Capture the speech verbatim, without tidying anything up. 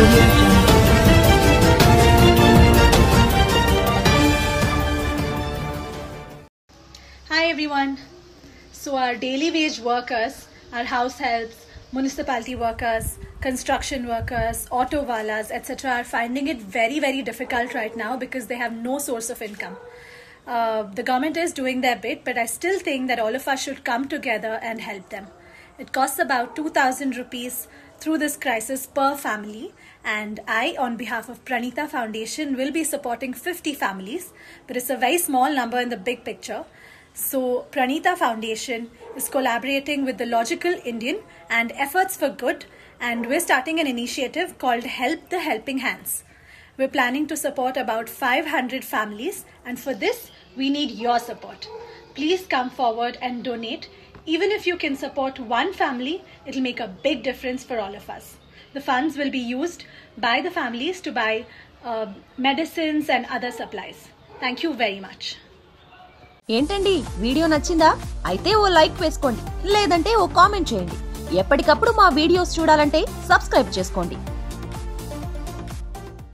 Hi everyone. So our daily wage workers, our house helps, municipality workers, construction workers, auto walas, et cetera are finding it very very difficult right now because they have no source of income. Uh, the government is doing their bit, but I still think that all of us should come together and help them. It costs about two thousand rupees through this crisis per family, and I, on behalf of Pranita Foundation, will be supporting fifty families, but it's a very small number in the big picture. So Pranita Foundation is collaborating with the Logical Indian and Efforts for Good, and we're starting an initiative called Help the Helping Hands. We're planning to support about five hundred families, and for this we need your support. Please come forward and donate. Even if you can support one family, it'll make a big difference for all of us. The funds will be used by the families to buy uh, medicines and other supplies. Thank you very much. ఏంటండి video నచ్చిందా? అయితే ఓ like వేసుకోండి, లేదంటే ఓ comment చేయండి. ఎప్పటికప్పుడు మా videos చూడాలంటే subscribe చేసుకోండి.